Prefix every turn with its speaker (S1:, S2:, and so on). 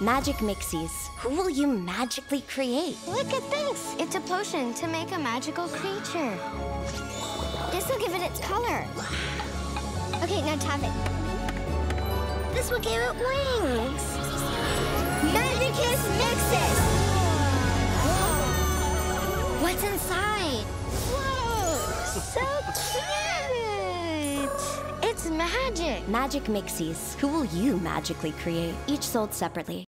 S1: Magic Mixies. Who will you magically create?
S2: Look at this. It's a potion to make a magical creature. This will give it its color. Okay, now tap it. This will give it wings. Magic Mixies! What's inside? Whoa! So cute! It's magic.
S1: Magic Mixies. Who will you magically create? Each sold separately.